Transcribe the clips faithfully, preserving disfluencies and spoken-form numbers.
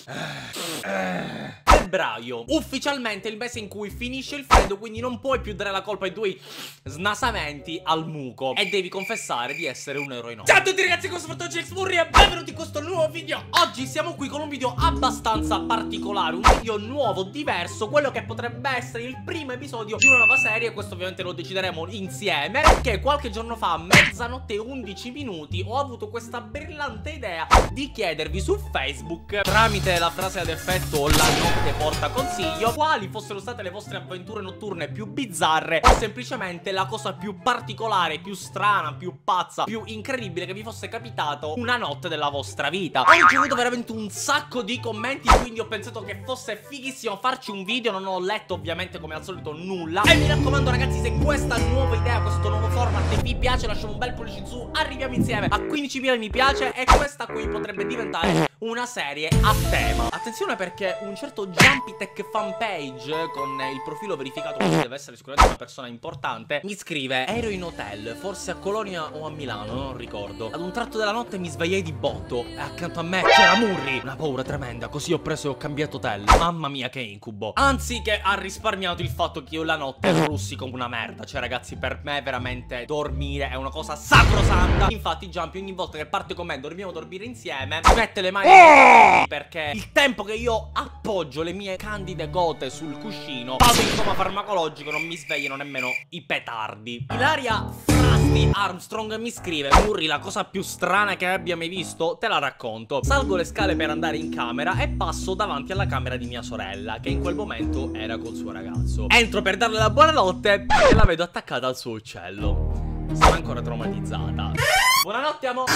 Febbraio, ufficialmente il mese in cui finisce il freddo, quindi non puoi più dare la colpa ai tuoi snasamenti al muco e devi confessare di essere un eroe no. Ciao a tutti ragazzi, come sono Jax Murray e benvenuti in questo nuovo video. Oggi siamo qui con un video abbastanza particolare, un video nuovo, diverso, quello che potrebbe essere il primo episodio di una nuova serie. Questo ovviamente lo decideremo insieme, perché qualche giorno fa, a mezzanotte e undici minuti, ho avuto questa brillante idea di chiedervi su Facebook, tramite la frase ad effetto "la notte porta consiglio", quali fossero state le vostre avventure notturne più bizzarre o semplicemente la cosa più particolare, più strana, più pazza, più incredibile che vi fosse capitato una notte della vostra vita. Ho ricevuto veramente un sacco di commenti, quindi ho pensato che fosse fighissimo farci un video. Non ho letto ovviamente come al solito nulla, e mi raccomando ragazzi, se questa nuova idea, questo nuovo format vi piace, lasciamo un bel pollice in su. Arriviamo insieme a quindicimila mi piace e questa qui potrebbe diventare una serie a tema. Attenzione, perché un certo Jumpitech fanpage, con il profilo verificato, quindi deve essere sicuramente una persona importante, mi scrive: ero in hotel, forse a Colonia o a Milano, non ricordo. Ad un tratto della notte mi svegliai di botto e accanto a me c'era Murray. Una paura tremenda, così ho preso e ho cambiato hotel. Mamma mia che incubo. Anzi, che ha risparmiato il fatto che io la notte russi come una merda. Cioè ragazzi, per me veramente dormire è una cosa sacrosanta. Infatti Jumpy ogni volta che parte con me, dormiamo a dormire insieme, si mette le mani oh! perché il tempo che io appoggio le mie candide gote sul cuscino vado in coma farmacologico, non mi svegliano nemmeno i petardi. Ilaria Frasti Armstrong mi scrive: Murray, la cosa più strana che abbia mai visto, te la racconto. Salgo le scale per andare in camera e passo davanti alla camera di mia sorella, che in quel momento era col suo ragazzo. Entro per darle la buonanotte e la vedo attaccata al suo uccello. Sono ancora traumatizzata. Buonanotte amore.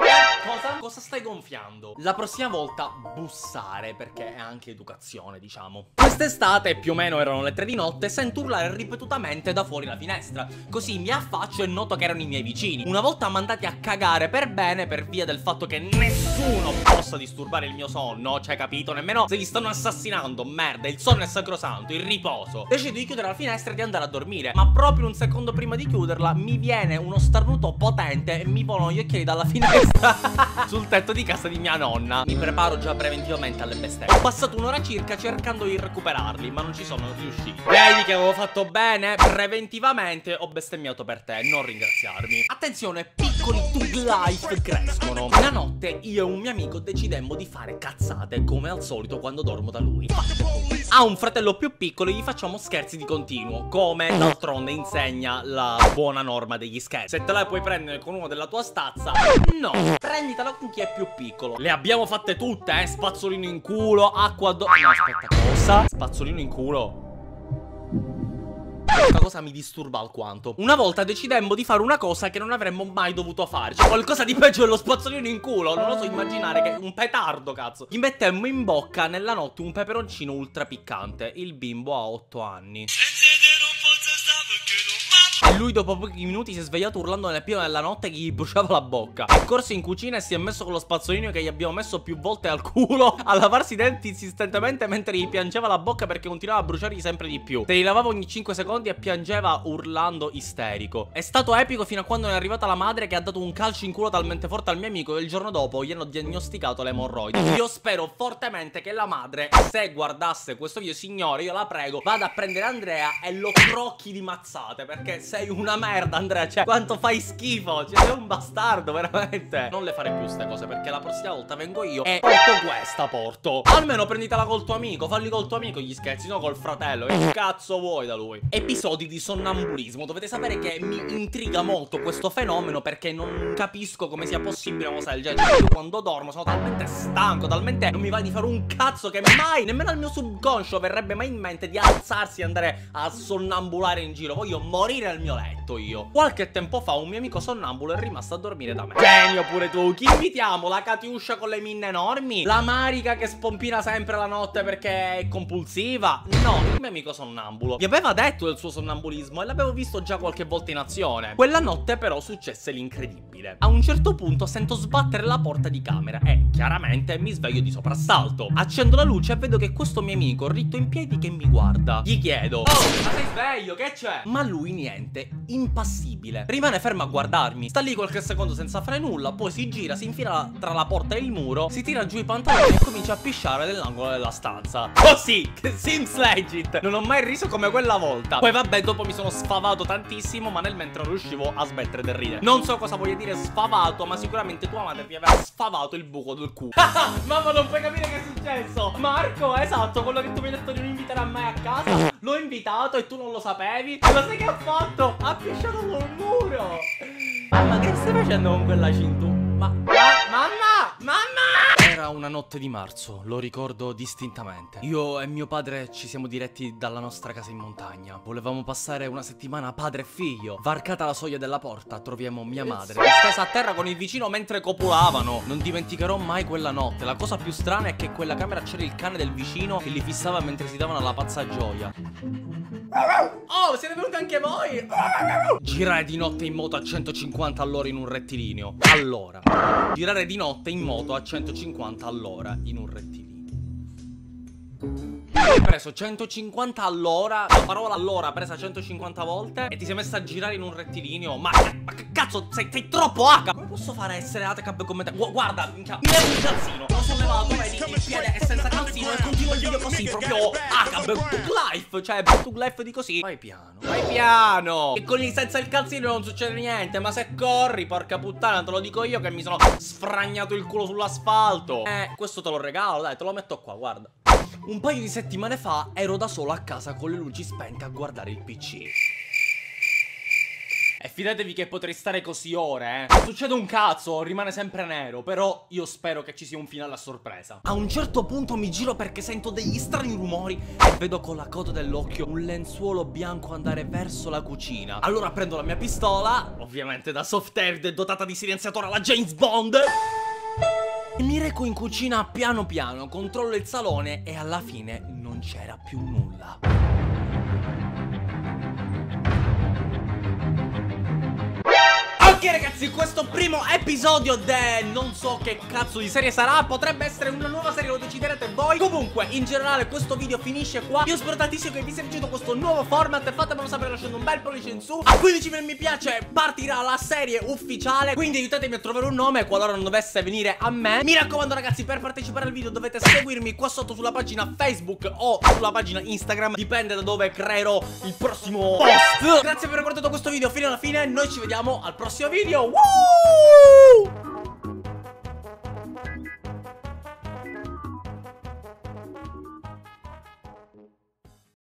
Cosa? Cosa stai gonfiando? La prossima volta bussare, perché è anche educazione, diciamo. Quest'estate, più o meno erano le tre di notte, sento urlare ripetutamente da fuori la finestra. Così mi affaccio e noto che erano i miei vicini, una volta mandati a cagare per bene, per via del fatto che nessuno possa disturbare il mio sonno. Cioè, capito? Nemmeno se li stanno assassinando. Merda, il sonno è sacrosanto, il riposo. Decido di chiudere la finestra e di andare a dormire, ma proprio un secondo prima di chiuderla mi viene uno starnuto potente e mi gli occhiali dalla finestra sul tetto di casa di mia nonna. Mi preparo già preventivamente alle bestemmie. Ho passato un'ora circa cercando di recuperarli, ma non ci sono riusciti. Vedi che avevo fatto bene? Preventivamente ho bestemmiato per te, non ringraziarmi. Attenzione, piccoli Tug Life crescono. Una notte io e un mio amico decidemmo di fare cazzate, come al solito quando dormo da lui. Ha un fratello più piccolo e gli facciamo scherzi di continuo, come d'altronde insegna la buona norma degli scherzi. Se te la puoi prendere con uno della tua stazza, no, prenditela con chi è più piccolo. Le abbiamo fatte tutte, eh, spazzolino in culo, acqua addosso. No, aspetta, cosa? Spazzolino in culo? Questa cosa mi disturba alquanto. Una volta decidemmo di fare una cosa che non avremmo mai dovuto fare, cioè qualcosa di peggio dello spazzolino in culo. Non lo so immaginare, che un petardo, cazzo. Gli mettemmo in bocca nella notte un peperoncino ultra piccante. Il bimbo ha otto anni e lui dopo pochi minuti si è svegliato urlando nel pieno della notte che gli bruciava la bocca. È corso in cucina e si è messo con lo spazzolino che gli abbiamo messo più volte al culo a lavarsi i denti insistentemente mentre gli piangeva la bocca perché continuava a bruciargli sempre di più. Se li lavava ogni cinque secondi e piangeva urlando isterico. È stato epico fino a quando è arrivata la madre, che ha dato un calcio in culo talmente forte al mio amico e il giorno dopo gli hanno diagnosticato le emorroidi. Io spero fortemente che la madre, se guardasse questo video, signore, io la prego, vada a prendere Andrea e lo crocchi di mazzate, perché sei una merda Andrea, cioè quanto fai schifo, cioè sei un bastardo veramente. Non le fare più ste cose, perché la prossima volta vengo io e porto questa, porto. Almeno prenditela col tuo amico, falli col tuo amico gli scherzi, no col fratello. Che cazzo vuoi da lui? Episodi di sonnambulismo. Dovete sapere che mi intriga molto questo fenomeno, perché non capisco come sia possibile una cosa del genere. Cioè, io quando dormo sono talmente stanco, talmente non mi va di fare un cazzo, che mai, nemmeno al mio subconscio verrebbe mai in mente di alzarsi e andare a sonnambulare in giro. Voglio morire nel mio letto io. Qualche tempo fa un mio amico sonnambulo è rimasto a dormire da me. Genio pure tu. Chi invitiamo? La Catiuscia con le minne enormi? La Marica che spompina sempre la notte perché è compulsiva? No, il mio amico sonnambulo. Vi aveva detto del suo sonnambulismo e l'avevo visto già qualche volta in azione. Quella notte però successe l'incredibile. A un certo punto sento sbattere la porta di camera e chiaramente mi sveglio di soprassalto. Accendo la luce e vedo che questo mio amico ritto in piedi che mi guarda. Gli chiedo: oh, ma sei sveglio? Che c'è? Ma lui niente. letteralmente impassibile. Rimane fermo a guardarmi, sta lì qualche secondo senza fare nulla, poi si gira, si infila tra la porta e il muro, si tira giù i pantaloni e comincia a pisciare nell'angolo della stanza. Così, Sims Legit. Non ho mai riso come quella volta. Poi vabbè, dopo mi sono sfavato tantissimo, ma nel mentre non riuscivo a smettere di ridere. Non so cosa voglia dire sfavato, ma sicuramente tua madre mi aveva sfavato il buco del culo. Mamma, non puoi capire che è successo. Marco, esatto, quello che tu mi hai detto di non invitare mai a casa, l'ho invitato e tu non lo sapevi. E lo sai che ha fatto? Ha pisciato sul muro. Mamma, che stai facendo con quella cintura? Ma, ma mamma, mamma! Era una notte di marzo, lo ricordo distintamente. Io e mio padre ci siamo diretti dalla nostra casa in montagna. Volevamo passare una settimana padre e figlio. Varcata la soglia della porta, troviamo mia madre stesa a terra con il vicino mentre copulavano. Non dimenticherò mai quella notte. La cosa più strana è che in quella camera c'era il cane del vicino che li fissava mentre si davano alla pazza gioia. Oh, siete venuti anche voi? Girare di notte in moto a centocinquanta all'ora in un rettilineo. Allora, girare di notte in moto a centocinquanta all'ora in un rettilineo. Hai preso centocinquanta all'ora, la parola all'ora presa centocinquanta volte e ti sei messa a girare in un rettilineo. Ma, ma che cazzo, sei, sei troppo H. Come posso fare a essere H come te? Gu guarda, minchia, mi levo il calzino. L'ho sollevato, vedi, il piede è senza calzino e continuo il video così, proprio H, Bug Life, cioè Bug Life di così. Vai piano, vai piano. E con il senza il calzino non succede niente, ma se corri, porca puttana, te lo dico io che mi sono sfragnato il culo sull'asfalto. Eh, questo te lo regalo, dai, te lo metto qua, guarda. Un paio di settimane fa ero da solo a casa con le luci spente a guardare il P C. E fidatevi che potrei stare così ore, eh. Non succede un cazzo, rimane sempre nero. Però io spero che ci sia un finale a sorpresa. A un certo punto mi giro perché sento degli strani rumori e vedo con la coda dell'occhio un lenzuolo bianco andare verso la cucina. Allora prendo la mia pistola, ovviamente da soft air e dotata di silenziatore alla James Bond, e mi reco in cucina piano piano, controllo il salone e alla fine non c'era più nulla. Ok ragazzi, questo primo episodio del non so che cazzo di serie sarà, potrebbe essere una nuova serie, lo deciderete voi. Comunque, in generale questo video finisce qua. Io spero tantissimo che vi sia piaciuto questo nuovo format. Fatemelo sapere lasciando un bel pollice in su. A quindici mila mi piace partirà la serie ufficiale, quindi aiutatemi a trovare un nome qualora non dovesse venire a me. Mi raccomando ragazzi, per partecipare al video dovete seguirmi qua sotto sulla pagina Facebook o sulla pagina Instagram, dipende da dove creerò il prossimo post. Grazie per aver guardato questo video fino alla fine. Noi ci vediamo al prossimo video. Woo!